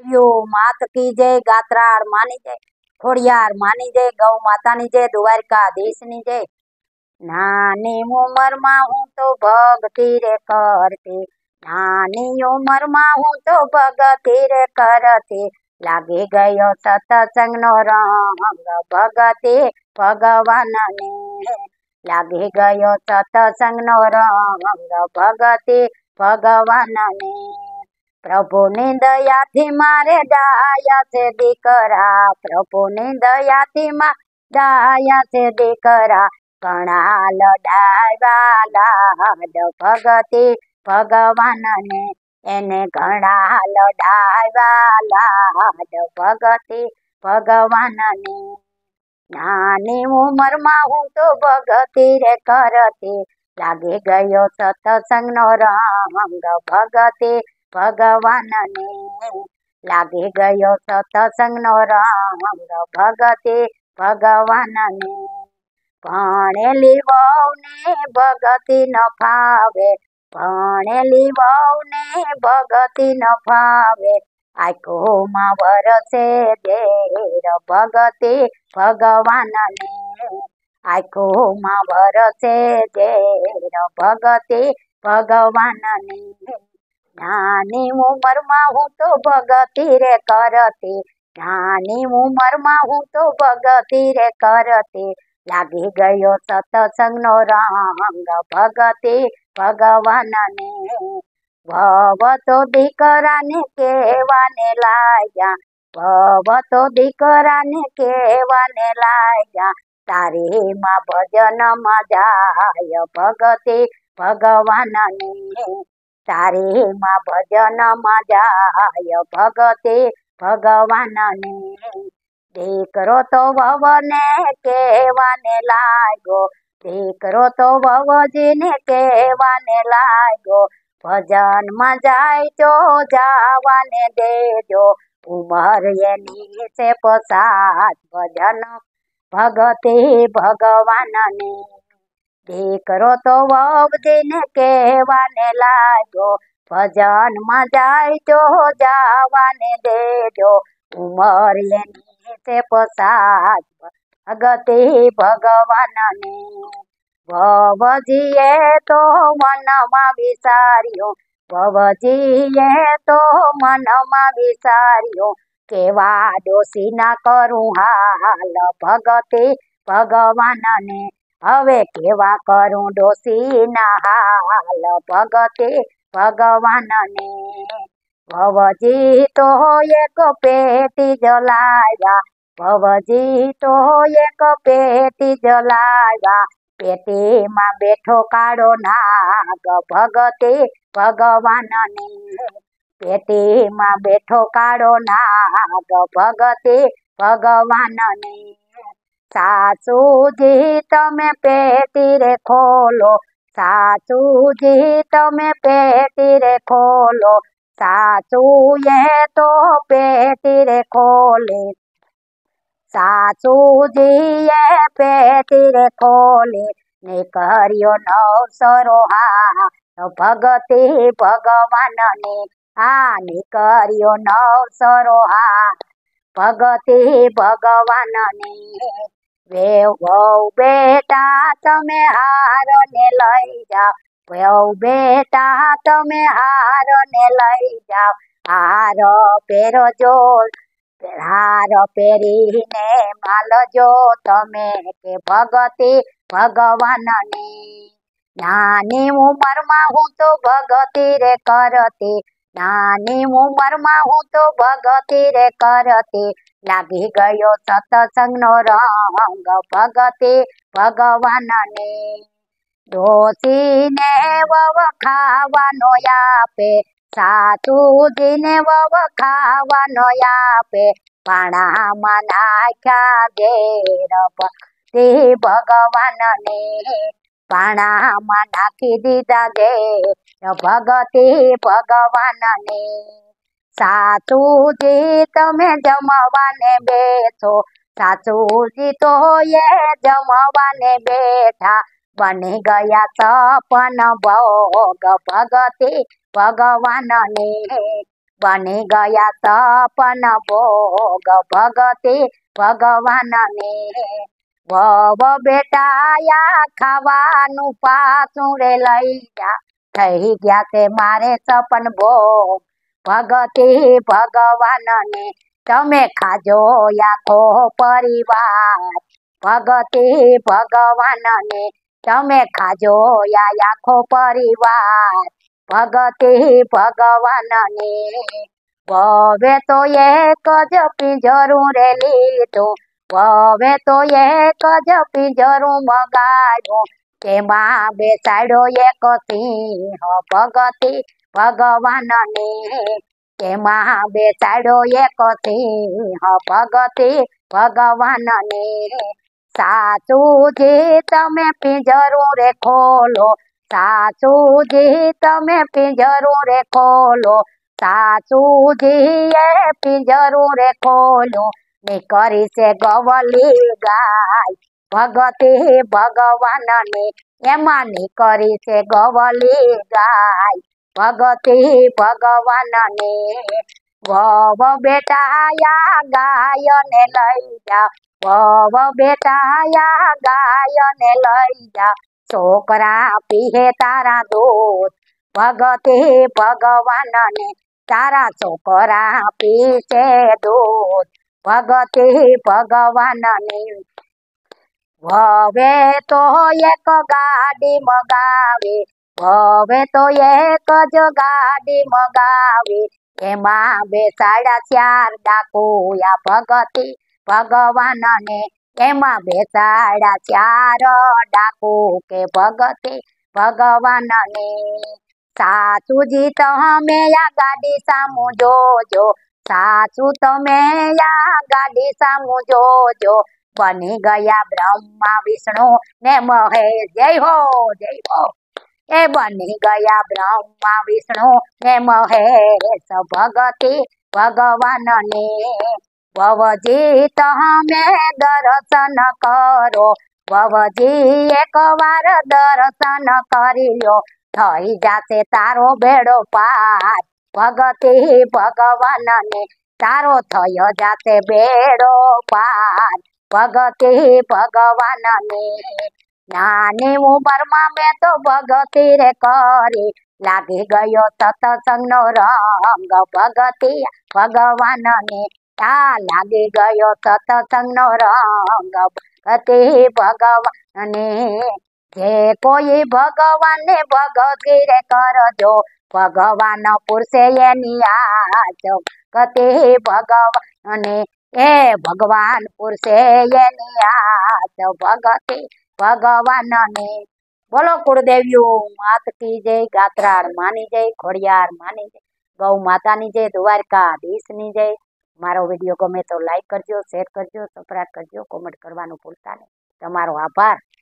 यो मात की जय, गात्रार मानी जय, खोड़ियार मानी जय, गौ माता नी जय, द्वारकाधीश नी जय। नानी उमर में हूँ तो भक्ति रे करती, नानी उमर में हूँ तो भक्ति रे करती, लागी गयो सत्संग नो रंग भगति भगवान ने, लागी गयो सत्संग नो रंग भगति भगवान ने। प्रभु ने दया थी मारे डाया से दीकरा, प्रभु ने दया थी मा डाया से दीकरा, घणा लडावाला भगति भगवान ने, एने घणा लडावाला भगति भगवान ने। नानी उमर में हूँ तो भगति रे करती, लागे गयो सत्संग नो रंग भगति भगवान ने, लागे गयो सत्संग नो रंग भगति भगवान ने। भणेली वहू ने भगति न फावे, भणेली वहू ने भगति न फावे, आँखो में वरसे देर भगति भगवान ने, आँखो में वरसे देर भगति भगवान ने। नानी उमर में हूँ तो भगति रे करती, नानी उमर में हूँ तो भगति रे करती, लागी गयो सत्संग नो रंग भगति भगवान ने। भव तो दीकरा ने केवाने लाया, भव तो दीकरा ने केवाने लाया, तारी माँ भजन में जाय भगति भगवान ने, तारी माँ भजन में जाय भगति भगवान ने। दीकरो तो वव ने केवाने लागो, दीकरो तो ववजी ने केवाने लागो, भजन में जाय तो जावाने देजो, उमर एनी से पसात भजन भगति भगवान ने। दीकरो तो ववजी ने केवाने लागो, भजन में जाय तो जावाने देजो, उमर एनी से पसात भगति भगवान ने। भवजीए तो मन में विचार्यो, भवजीए तो मन में विचार्यो, केवा दोषी ना करूँ हाल भगति भगवान ने, हवे केवा करूँ दोषी ना हाल भगति भगवान ने। भवजी तो एक पेटी जलाया, भवजी तो एक पेटी जलाया, पेटी में बैठो काड़ो नाग भगति भगवान ने, पेटी में बैठो काड़ो नाग भगति भगवान ने। सासूजी तमे पेटी रे खोलो, सासूजी तमे पेटी रे खोलो, सासू ये तो पेटी रे खोले, सासूजी ये पेटी रे खोले, निकरियो नवसरो भगति भगवान ने, निकरियो नवसरो भगति भगवान ने। वे वहू बेटा तमे हार ने लई जाओ, वहू बेटा तमे हार ने लई जाओ, हार पेरो जो हार पेरी ने माल जो तमे के भगति भगवान ने। नानी उमर में हूँ तो भगति रे करती, नानी उमर में हूँ तो भगति रे करती, लागी गयो सत्संग नो रंग भगति भगवान ने। दोषी ने वव खावानो यापे, सासूजी ने वव खावानो यापे, पाणा में नाख्या घेर भक्ति भगवान ने, पाणा में नाखी दीधा घेर भगति भगवान ने। सासूजी तमे जमवाने बेठो, सासूजी तो ये जमवाने बैठा, बनी गया सपन भोग भगति भगवान ने, બની ગયા સપન ભોગ ભગતી ભગવાનને ભવ બેટાયા ખાવાનું પાછું રે લઈ જા થઈ ગયા છે મારે સપન ભોગ ભગતી ભગવાનને તમે ખાજો આખો પરિવાર ભગતી ભગવાનને તમે ખાજો આખો પરિવાર ભગતી ભગવાનને હવે તો એક જ પિંજરું રે લીધું હવે તો એક જ પિંજરું મગાડ્યું તેમાં બેસાડ્યો એક સિંહ ભગતી ભગવાનને તેમાં બેસાડ્યો એક સિંહ ભગતી ભગવાનને સાસુજી તમે પિંજરું રે ખોલો સાસુજી તમે પિંજરું રે ખોલો સાસુજી એ પિંજરું રે ખોલું નીકળી છે ગવલી ગાય ભગતી ભગવાનને એમાં નીકળી છે ગવલી ગાય ભગતી ભગવાનને વવ બેટાયા ગાયને લઈ જા વવ બેટાયા ગાયને લઈ જા છોકરા પીહે તારા દૂધ ભગતી ભગવાનને તારા છોકરા પીશે દૂધ ભગતી ભગવાનને હવે તો એક ગાડી મગાવે હવે તો એક જ ગાડી મગાવે એમાં બેસાડ્યા ચાર ડાકુયા ભગતી ભગવાનને એમાં બેસાડ્યા ચાર ડાકુ કે ભગતી ભગવાનને સાસુજી તમે આ ગાડી સામું જોજો સાસુ તમે આ ગાડી સામું જોજો બની ગયા બ્રહ્મા વિષ્ણુ ને મહેશ જય હો એ બની ગયા બ્રહ્મા વિષ્ણુ ને મહેશ ભગતી ભગવાનને ભવજી તમે દર્શન કરો ભવજી એક વાર દર્શન કરી લો થઈ જાશે તારો બેડો પાર ભગતી ભગવાનને તારો થયો જાશે બેડો પાર ભગતી ભગવાનને નાની ઉંમરમાં મેં તો ભગતી રે કરી લાગી ગયો સત્સંગનો રંગ ભગતી ભગવાનને આ લાગી ગયો સત્સંગનો રંગ ભગતી ભગવાનને જે કોઈ ભગવાનને ભગતી રે કરજો ભગવાન પુરશે એની આજ ભગતી ભગવાનને એ ભગવાન પુરશે એની આજ ભગતી ભગવાનને બોલો કુળદેવ્યું માત કી જય ગાત્રાળ માની જય ખોડિયાર માની જય ગૌ માતાની જય દ્વારકાધીશની જય મારો વિડીયો ગમે તો લાઈક કરજો શેર કરજો સબસ્ક્રાઇબ કરજો કોમેન્ટ કરવાનું ભૂલતા નહીં તમારો આભાર